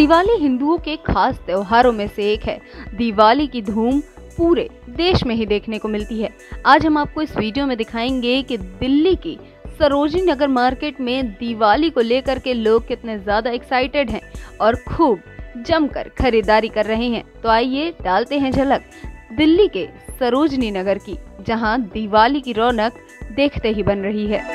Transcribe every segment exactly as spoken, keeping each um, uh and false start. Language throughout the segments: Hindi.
दिवाली हिंदुओं के खास त्योहारों में से एक है। दिवाली की धूम पूरे देश में ही देखने को मिलती है। आज हम आपको इस वीडियो में दिखाएंगे कि दिल्ली की सरोजनी नगर मार्केट में दिवाली को लेकर के लोग कितने ज्यादा एक्साइटेड हैं और खूब जमकर खरीदारी कर रहे हैं। तो आइए डालते हैं झलक दिल्ली के सरोजनी नगर की, जहां दिवाली की रौनक देखते ही बन रही है।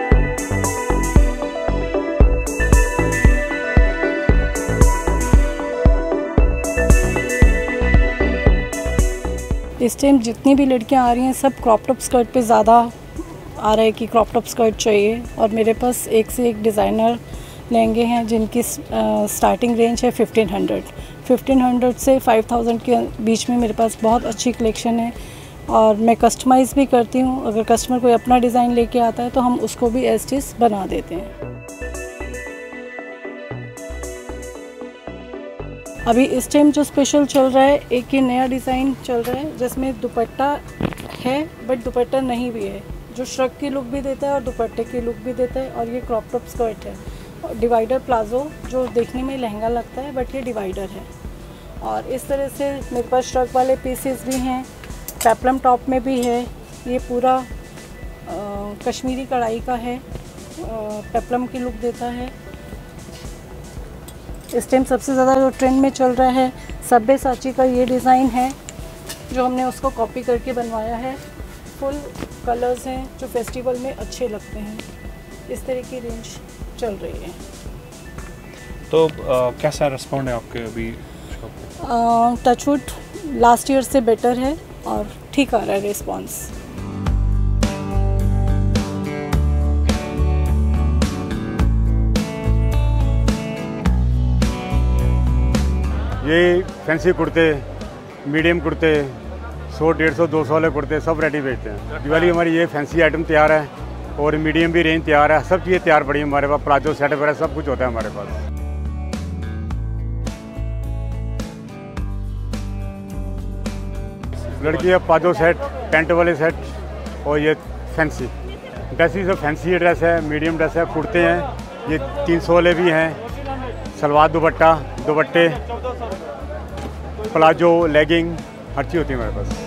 इस टाइम जितनी भी लड़कियां आ रही हैं सब क्रॉप टॉप स्कर्ट पे ज़्यादा आ रहा है कि क्रॉप टॉप स्कर्ट चाहिए, और मेरे पास एक से एक डिज़ाइनर लहंगे हैं जिनकी स्टार्टिंग रेंज है फिफ्टीन हंड्रेड फिफ्टीन हंड्रेड से फाइव थाउजेंड के बीच में मेरे पास बहुत अच्छी कलेक्शन है। और मैं कस्टमाइज़ भी करती हूँ। अगर कस्टमर कोई अपना डिज़ाइन लेके आता है तो हम उसको भी एज इट बना देते हैं। अभी इस टाइम जो स्पेशल चल रहा है, एक ये नया डिज़ाइन चल रहा है जिसमें दुपट्टा है बट दुपट्टा नहीं भी है, जो श्रग की लुक भी देता है और दुपट्टे की लुक भी देता है। और ये क्रॉप टॉप स्कर्ट है और डिवाइडर प्लाजो, जो देखने में लहंगा लगता है बट ये डिवाइडर है। और इस तरह से मेरे पास श्रग वाले पीसेस भी हैं, पेपलम टॉप में भी है। ये पूरा आ, कश्मीरी कढ़ाई का है, पेपलम की लुक देता है। इस टाइम सबसे ज़्यादा जो ट्रेंड में चल रहा है सब्यसाची का ये डिज़ाइन है, जो हमने उसको कॉपी करके बनवाया है। फुल कलर्स हैं जो फेस्टिवल में अच्छे लगते हैं। इस तरह की रेंज चल रही है। तो आ, कैसा रिस्पॉन्ड है आपके अभी? टचवुड लास्ट ईयर से बेटर है और ठीक आ रहा है रिस्पॉन्स। ये फैंसी कुर्ते, मीडियम कुर्ते, सौ डेढ़ सौ दो सौ वाले कुर्ते सब रेडी बेचते हैं। दिवाली हमारी ये फैंसी आइटम तैयार है और मीडियम भी रेंज तैयार है। सब चीज़ें तैयार पड़ी है हमारे पास। प्लाजो सेट वगैरह सब कुछ होता है हमारे पास। लड़की है प्लाजो सेट, पेंट वाले सेट और ये फैंसी ड्रेसेस। सब फैंसी ड्रेस है, मीडियम ड्रेस है, कुर्ते हैं। ये तीन सौ वाले भी हैं, सलवार दुपट्टा, दुपट्टे, प्लाजो, लेगिंग, हर चीज़ होती है हमारे पास।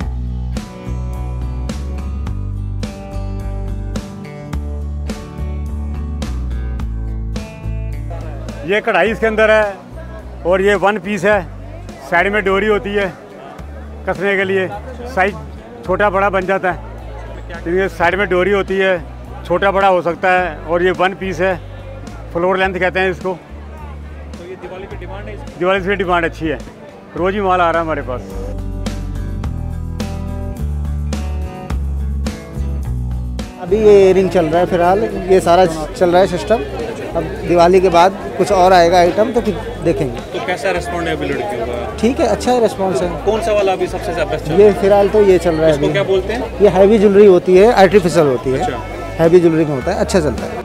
ये कढ़ाई इसके अंदर है और ये वन पीस है। साइड में डोरी होती है कसने के लिए, साइज छोटा बड़ा बन जाता है। तो ये साइड में डोरी होती है, छोटा बड़ा हो सकता है। और ये वन पीस है, फ्लोर लेंथ कहते हैं इसको। तो ये दिवाली की डिमांड है? दिवाली से डिमांड अच्छी है, रोज ही माल आ रहा है हमारे पास। अभी ये इयरिंग चल रहा है फिलहाल, ये सारा चल रहा है सिस्टम। अब दिवाली के बाद कुछ और आएगा आइटम तो फिर देखेंगे। तो कैसा रिस्पॉन्ड है अभी लड़कियों का? ठीक है, अच्छा है रिस्पॉन्स है। कौन सा वाला अभी सबसे ज्यादा बेस्ट? ये फिलहाल तो ये चल रहा है। इसको क्या बोलते हैं? ये हैवी ज्वेलरी होती है, आर्टिफिशियल होती है। अच्छा। हैवी ज्वेलरी में होता है, अच्छा चलता है।